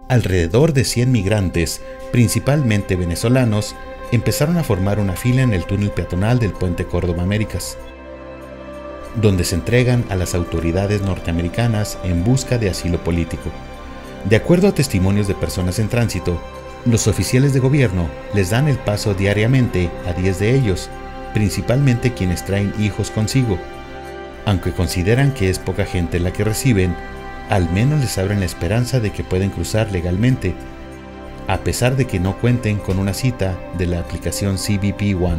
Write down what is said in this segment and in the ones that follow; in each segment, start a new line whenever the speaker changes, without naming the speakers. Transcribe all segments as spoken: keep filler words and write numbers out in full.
Alrededor de cien migrantes, principalmente venezolanos, empezaron a formar una fila en el túnel peatonal del Puente Córdoba Américas, donde se entregan a las autoridades norteamericanas en busca de asilo político. De acuerdo a testimonios de personas en tránsito, los oficiales de gobierno les dan el paso diariamente a diez de ellos, principalmente quienes traen hijos consigo. Aunque consideran que es poca gente la que reciben, al menos les abren la esperanza de que pueden cruzar legalmente, a pesar de que no cuenten con una cita de la aplicación C B P One.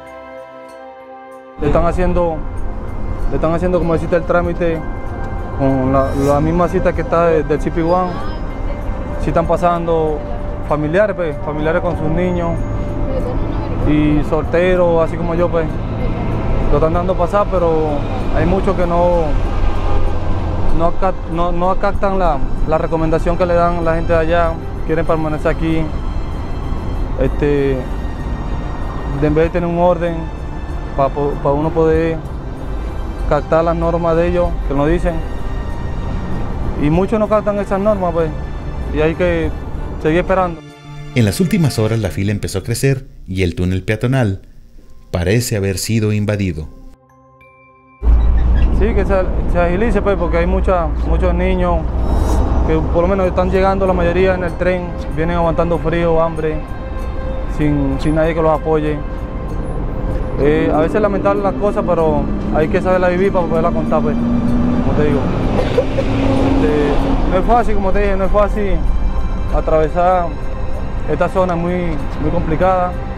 Le están haciendo, le están haciendo como deciste el trámite con la, la misma cita que está de, del C B P One. Si están pasando familiares, pues, familiares con sus niños y solteros, así como yo, pues, lo están dando pasar, pero hay muchos que no, no, acat, no, no acatan la, la recomendación que le dan la gente de allá, quieren permanecer aquí, este, en vez de tener un orden para pa uno poder captar las normas de ellos, que nos dicen, y muchos no captan esas normas, pues, y hay que seguir esperando.
En las últimas horas la fila empezó a crecer y el túnel peatonal parece haber sido invadido.
Sí, que se, se agilice, pues, porque hay mucha, muchos niños que por lo menos están llegando, la mayoría en el tren, vienen aguantando frío, hambre, sin, sin nadie que los apoye. Eh, a veces es lamentable las cosas, pero hay que saberla vivir para poderla contar, pues, como te digo. Este, no es fácil, como te dije, no es fácil atravesar esta zona, muy, muy complicada.